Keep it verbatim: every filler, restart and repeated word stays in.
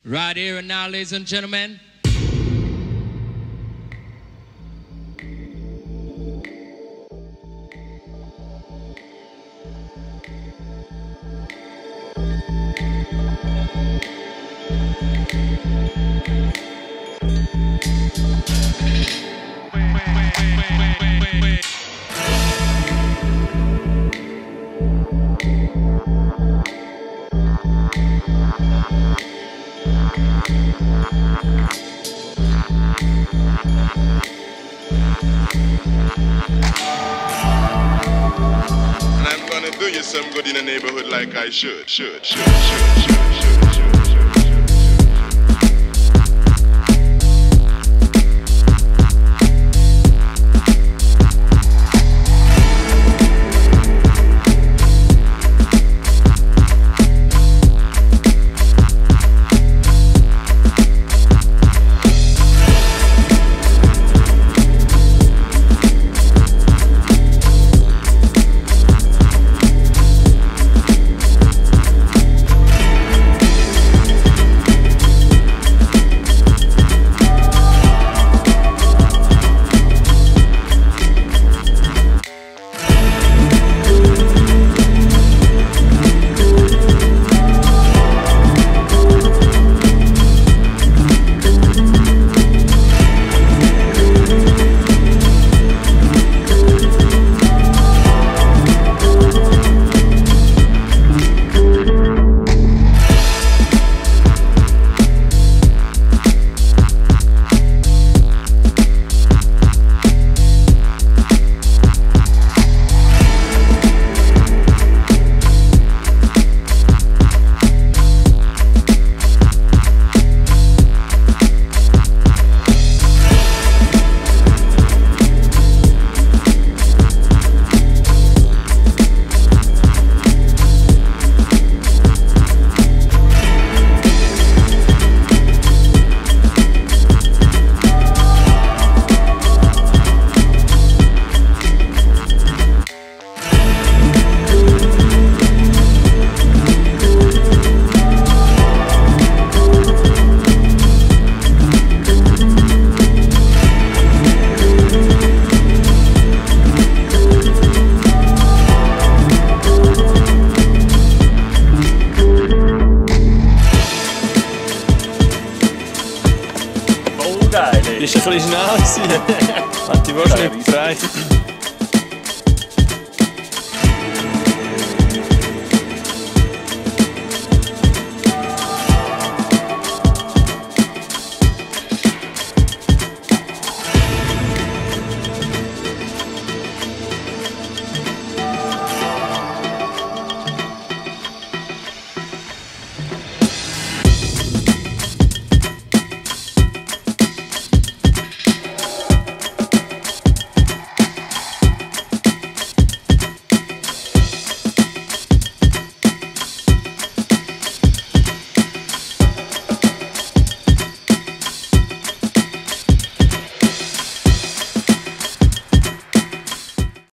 Right here and now, ladies and gentlemen. And I'm gonna do you some good in the neighborhood like I should, should, should, should, should, should, should. Geil, ey. Ist ein bisschen schnell gewesen. Hat die wahrscheinlich gefreut.